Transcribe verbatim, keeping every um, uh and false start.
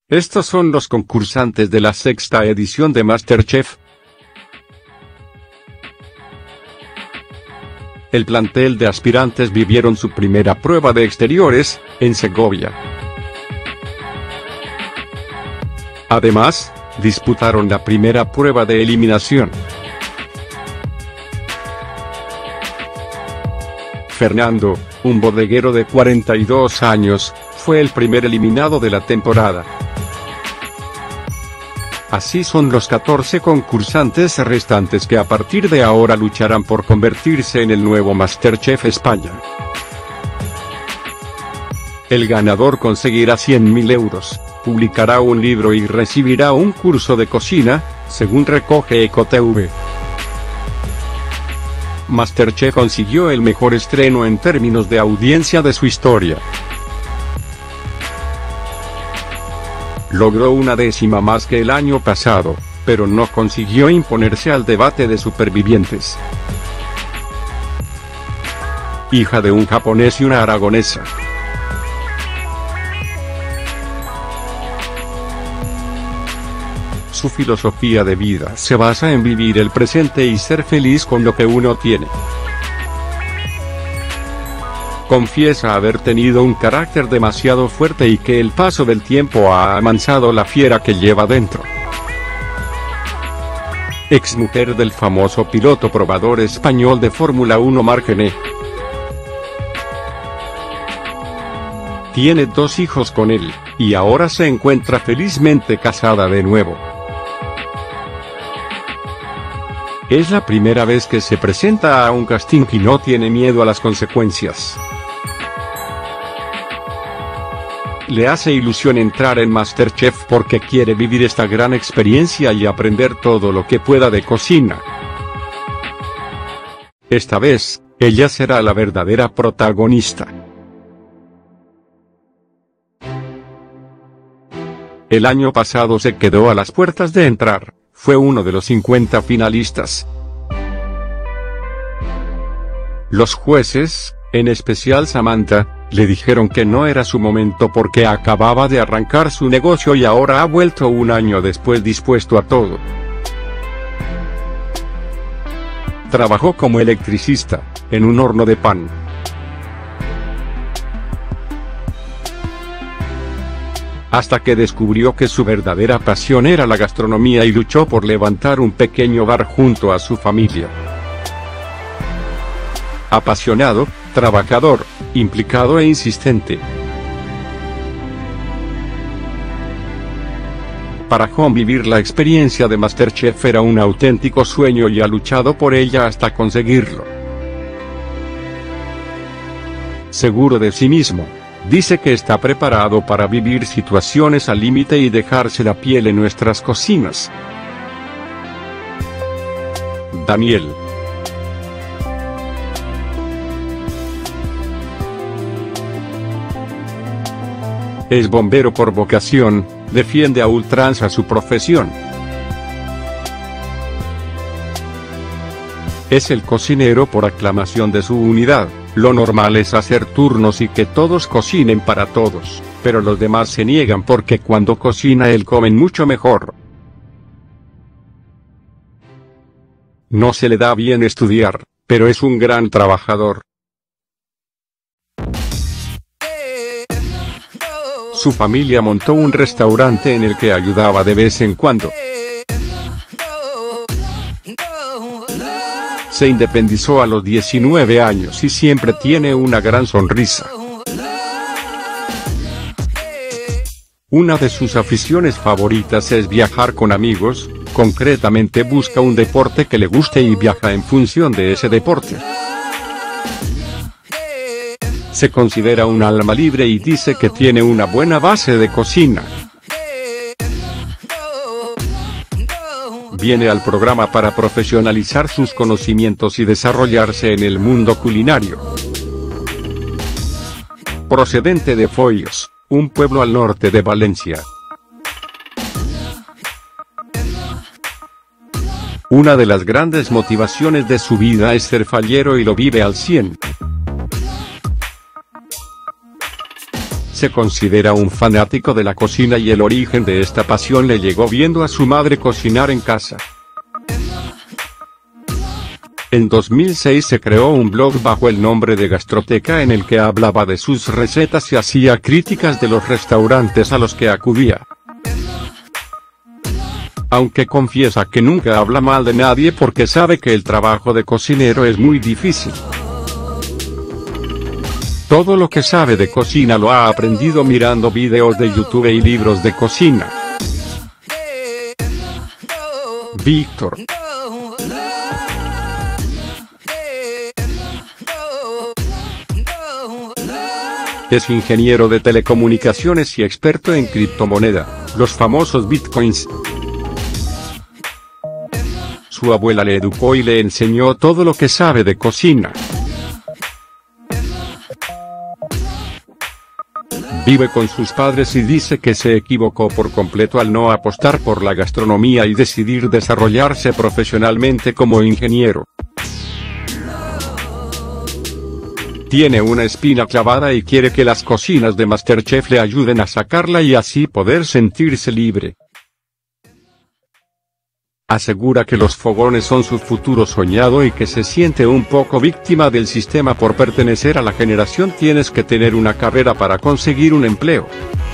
Estos son los concursantes de la sexta edición de MasterChef. El plantel de aspirantes vivieron su primera prueba de exteriores, en Segovia. Además, disputaron la primera prueba de eliminación. Fernando, un bodeguero de cuarenta y dos años, fue el primer eliminado de la temporada. Así son los catorce concursantes restantes que a partir de ahora lucharán por convertirse en el nuevo MasterChef España. El ganador conseguirá cien mil euros, publicará un libro y recibirá un curso de cocina, según recoge EcoTV. MasterChef consiguió el mejor estreno en términos de audiencia de su historia. Logró una décima más que el año pasado, pero no consiguió imponerse al debate de supervivientes. Hija de un japonés y una aragonesa. Su filosofía de vida se basa en vivir el presente y ser feliz con lo que uno tiene. Confiesa haber tenido un carácter demasiado fuerte y que el paso del tiempo ha amansado la fiera que lleva dentro. Exmujer del famoso piloto probador español de Fórmula uno Marc Gené. Tiene dos hijos con él, y ahora se encuentra felizmente casada de nuevo. Es la primera vez que se presenta a un casting y no tiene miedo a las consecuencias. Le hace ilusión entrar en MasterChef porque quiere vivir esta gran experiencia y aprender todo lo que pueda de cocina. Esta vez, ella será la verdadera protagonista. El año pasado se quedó a las puertas de entrar, fue uno de los cincuenta finalistas. Los jueces, en especial Samantha, le dijeron que no era su momento porque acababa de arrancar su negocio y ahora ha vuelto un año después dispuesto a todo. Trabajó como electricista, en un horno de pan. Hasta que descubrió que su verdadera pasión era la gastronomía y luchó por levantar un pequeño bar junto a su familia. Apasionado, trabajador, implicado e insistente. Para Juan vivir la experiencia de MasterChef era un auténtico sueño y ha luchado por ella hasta conseguirlo. Seguro de sí mismo, dice que está preparado para vivir situaciones al límite y dejarse la piel en nuestras cocinas. Daniel. Es bombero por vocación, defiende a ultranza su profesión. Es el cocinero por aclamación de su unidad. Lo normal es hacer turnos y que todos cocinen para todos, pero los demás se niegan porque cuando cocina él comen mucho mejor. No se le da bien estudiar, pero es un gran trabajador. Su familia montó un restaurante en el que ayudaba de vez en cuando. Se independizó a los diecinueve años y siempre tiene una gran sonrisa. Una de sus aficiones favoritas es viajar con amigos, concretamente busca un deporte que le guste y viaja en función de ese deporte. Se considera un alma libre y dice que tiene una buena base de cocina. Viene al programa para profesionalizar sus conocimientos y desarrollarse en el mundo culinario. Procedente de Foios, un pueblo al norte de Valencia. Una de las grandes motivaciones de su vida es ser fallero y lo vive al cien. Se considera un fanático de la cocina y el origen de esta pasión le llegó viendo a su madre cocinar en casa. En dos mil seis se creó un blog bajo el nombre de Gastroteca en el que hablaba de sus recetas y hacía críticas de los restaurantes a los que acudía. Aunque confiesa que nunca habla mal de nadie porque sabe que el trabajo de cocinero es muy difícil. Todo lo que sabe de cocina lo ha aprendido mirando videos de YouTube y libros de cocina. Víctor. Es ingeniero de telecomunicaciones y experto en criptomoneda, los famosos bitcoins. Su abuela le educó y le enseñó todo lo que sabe de cocina. Vive con sus padres y dice que se equivocó por completo al no apostar por la gastronomía y decidir desarrollarse profesionalmente como ingeniero. Tiene una espina clavada y quiere que las cocinas de MasterChef le ayuden a sacarla y así poder sentirse libre. Asegura que los fogones son su futuro soñado y que se siente un poco víctima del sistema por pertenecer a la generación "tienes que tener una carrera para conseguir un empleo".